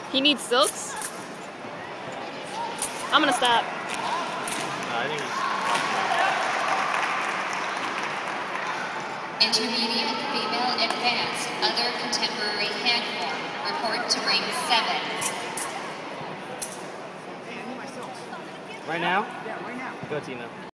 He needs silks? I'm gonna stop. I think he's... Intermediate, female, advanced, other contemporary hand form. Report to ring 7. Right now? Yeah, right now. Go, Tina.